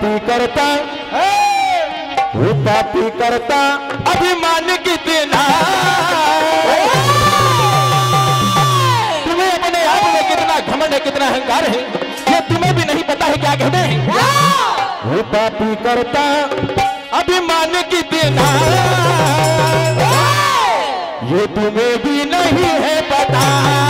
पापी करता, वो पापी करता अभिमान कितना। तुम्हें अपने आप में कितना घमंड है, कितना अहंकार है, ये तुम्हें भी नहीं पता है क्या कहते हैं। वो पापी करता अभिमान कितना, ये तुम्हें भी नहीं है पता।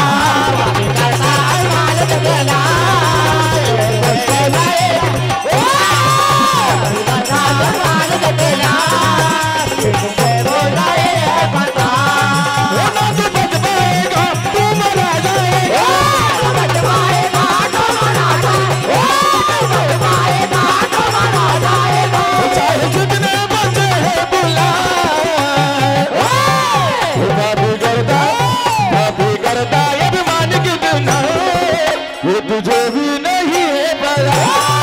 तुझे भी नहीं है पता।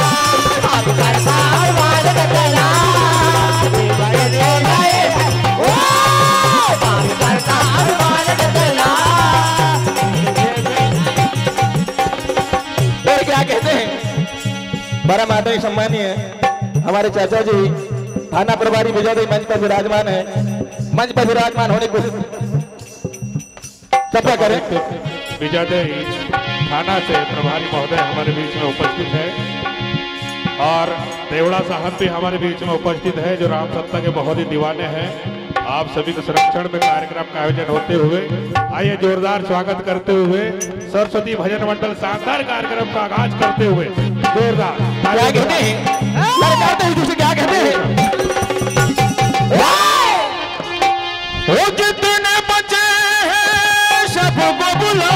और क्या कहते हैं, बड़ा माता सम्मानीय हमारे चाचा जी थाना प्रभारी विजय मंच पर विराजमान है। मंच पर विराजमान होने की कृपया करें। विजय थाना से प्रभारी महोदय हमारे बीच में उपस्थित है और देवड़ा साहब भी हमारे बीच में उपस्थित है, जो राम सत्ता के बहुत ही दीवाने हैं। आप सभी के संरक्षण में कार्यक्रम का आयोजन होते हुए आइए जोरदार स्वागत करते हुए सरस्वती भजन मंडल शानदार कार्यक्रम का आगाज करते हुए जोरदार। क्या कहते हैं, क्या कहते हैं, वो जितने बचे हैं सबको बुला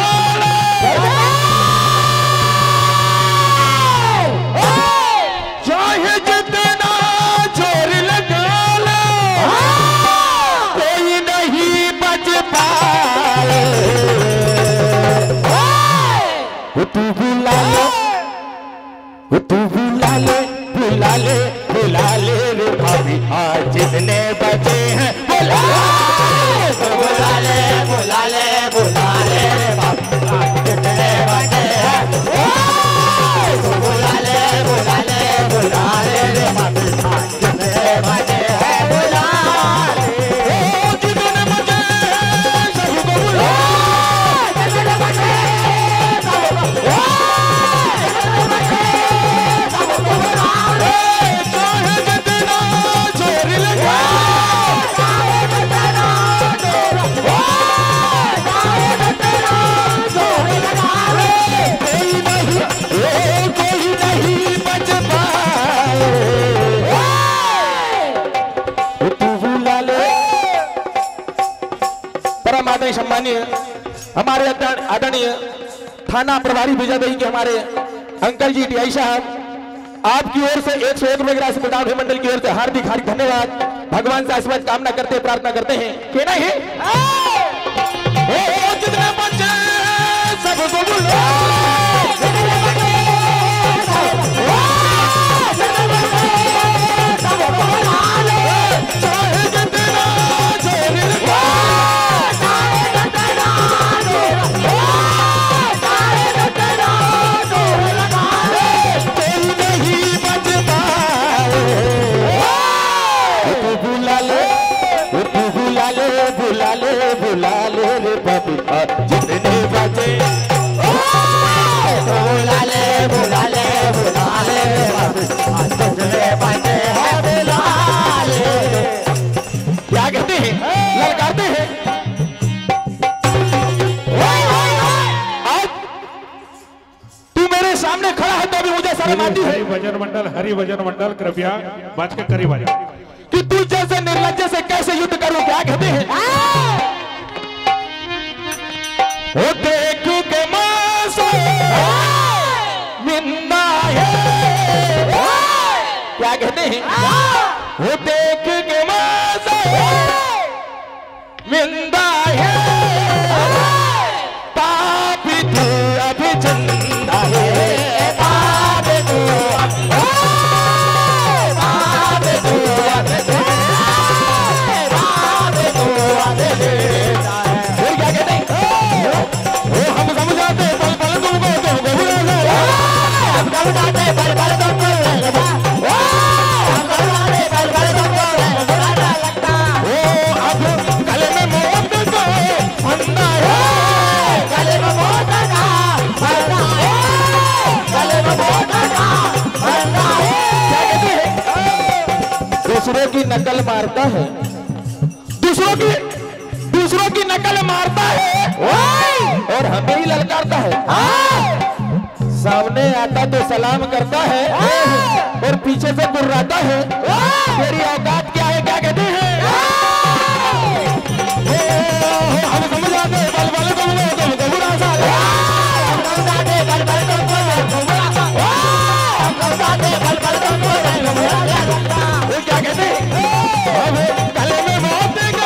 बुला ले रे भाभी, आज जितने बचे हैं बुला ले रे भाभी, आज जितने बचे हैं बुला ले रे भाभी, आज जितने बचे हैं बुला ले, जितने बचे हैं सबको बुला, जितने बचे हैं सबको बुला, जितने बचे हैं सबको बुला। सम्मानीय हमारे आदरणीय थाना प्रभारी विजय दही के हमारे अंकल जी टीआई साहब, आपकी ओर से 101 रुपए की राशि प्रदान मंडल की ओर से हार्दिक हार्दिक धन्यवाद। भगवान से आशीर्वाद कामना करते प्रार्थना करते हैं कि नहीं जितने बच्चे सबको बुला, बुला ले रे बाबू, जितने बचे बुला ले बाबू, जितने बचे हैं बुला ले। क्या कहते हैं, ललकारते हैं। तू मेरे सामने खड़ा है तो भी मुझे शर्म आती है। हरि भजन मंडल कृपया मंच के करीब आ जाए कि तू जैसे निर्लज्ज से कैसे युद्ध करूं। क्या कहते हैं, वो देख के मासे मिंदा है। क्या कहते हैं, वो देख के मासे मिंदा है, पापी तू अभी जिंदा है, पापी तू पल पल तुमको नकल मारता है, दूसरों की नकल मारता है और हमें ही ललकारता है। सामने आता तो सलाम करता है और पीछे से गुर्राता है। तेरी औकात क्या है, क्या कहते हैं? हम समझाते बल तुम बुरा सा, हम समझाते बल क्या कहते हैं? अब गले में मौत देगा,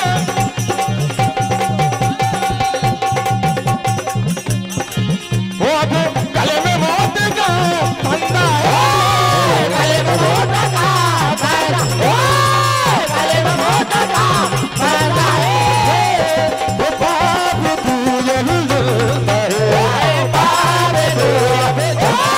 वो अब गले में मौत देगा फंदा है, गले में मौत देगा फंदा, गले में मौत देगा फंदा है। वो बाप तू यही जलता है, बाप तू अबे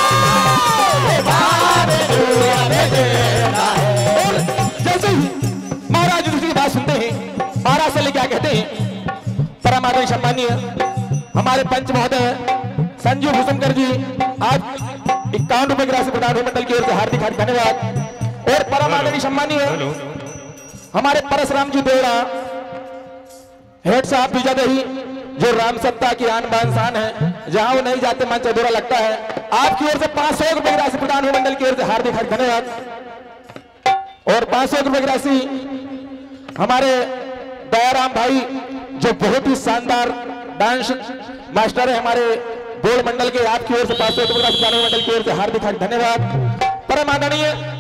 बाप तू अबे देता है। और जैसे ही महाराज युधिष्ठिर की बात सुनते हैं, महाराज से क्या कहते हैं? परम आदरणीय सम्मानीय हमारे पंच महोदय संजीव भूषणकर जी आज 51 रुपए की राशि प्रदान मंडल की ओर से हार्दिक हार्दिक धन्यवाद। और परम आदरणीय सम्मानीय हमारे परशुराम जी देवड़ा हेड साहब बीजादेही, जो राम सत्ता की आन बान शान है, जहां वो नहीं जाते मन चौधरा लगता है। आपकी ओर से 500 रुपए की राशि प्रदान मंडल की ओर से हार्दिक हार्दिक धन्यवाद। और 500 रुपए की राशि हमारे दयाराम भाई, जो बहुत ही शानदार डांस मास्टर है हमारे बोर्ड मंडल के, आपकी ओर से 500 रुपए का मंडल की ओर से हार्दिक हार्दिक धन्यवाद। परम आदरणीय